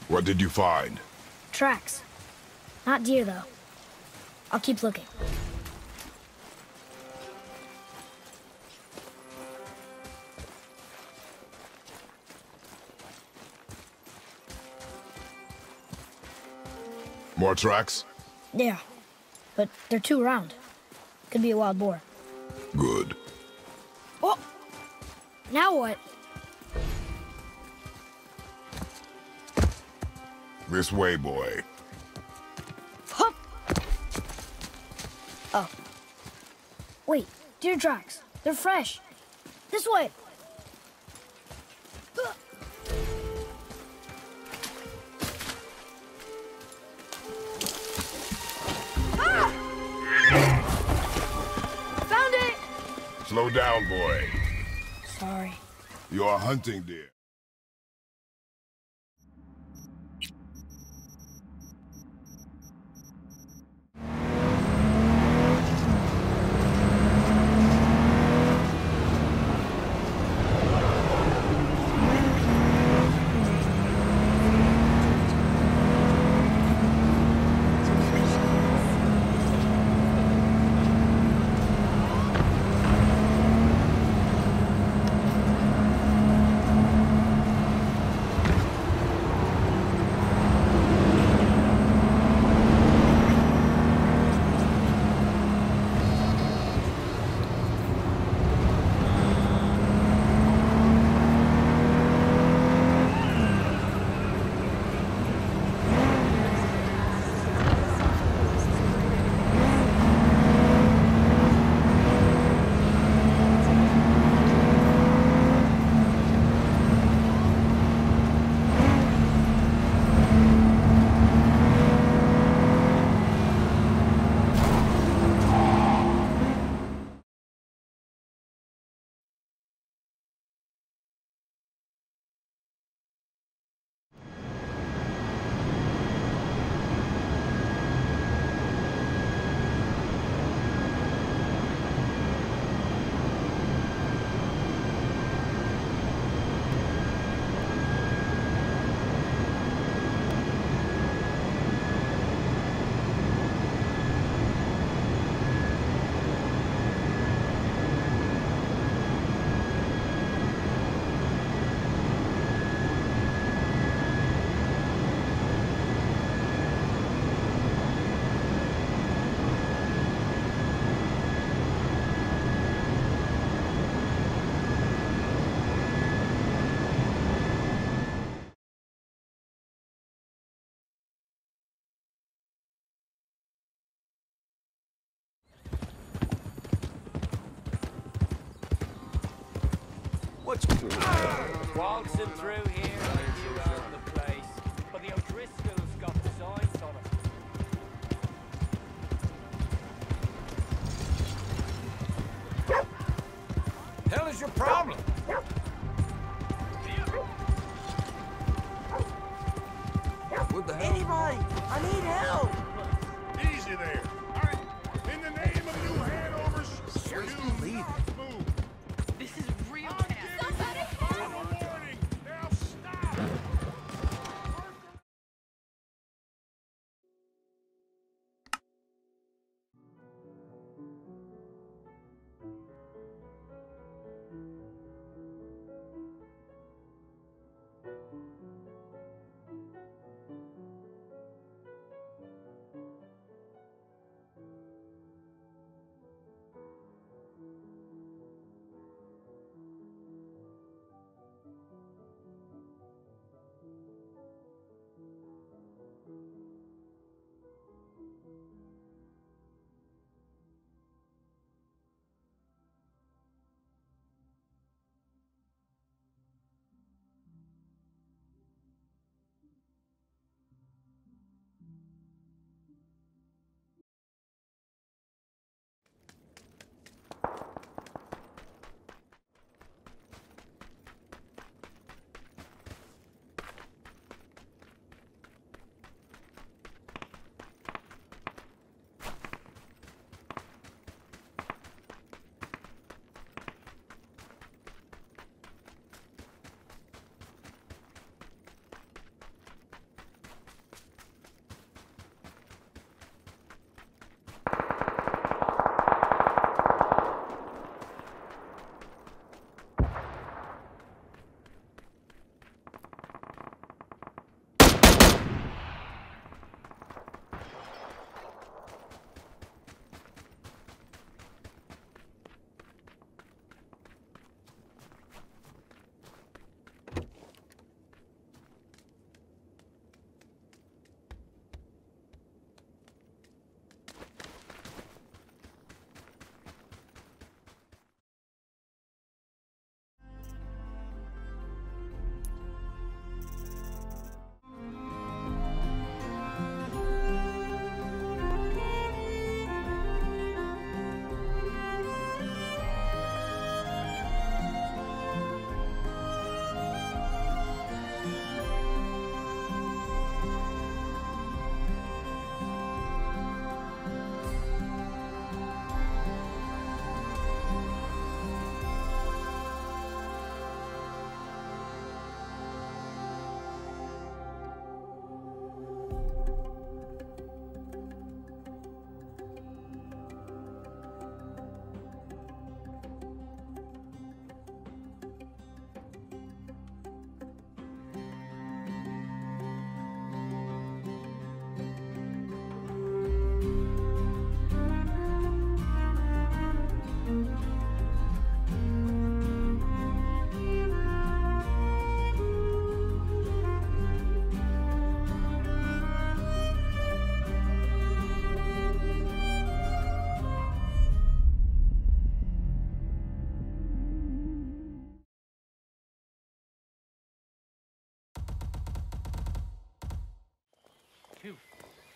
What did you find? Tracks. Not deer, though. I'll keep looking. More tracks? Yeah, but they're too round. Could be a wild boar. Good. Oh! Now what? This way, boy. Hup! Oh. Wait, deer tracks. They're fresh. This way! Found it! Slow down, boy. Sorry. You're hunting deer. What's waltzing through here like you own the place, but the O'Driscolls got designs on it. Hell is your problem? What the hell? Anybody! I need help! Easy there. All right. In the name of New Hanover, Seriously, leave. move. This is real I'm giving you a warning. Now stop.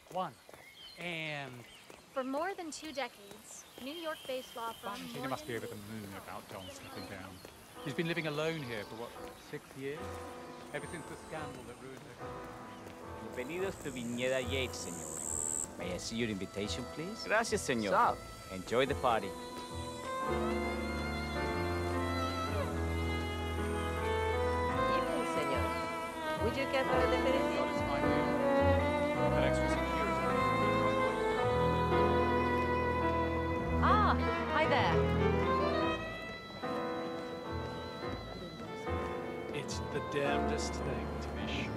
One. And For more than 2 decades, New York-based law firm Valentina must be over the moon about John stepping down. He's been living alone here for, what, 6 years? Ever since the scandal that ruined her. Bienvenidos to Viñeda Yates, señor. May I see your invitation, please? Gracias, señor. Sup? Enjoy the party. Evening, senor. Would you care for a definitivo? What is my name? An extra security. Ah, hi there. It's the damnedest thing to be sure.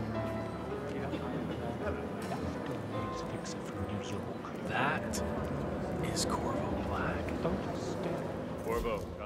Fixer from New York. That is Corvo Black. Don't stare. Corvo,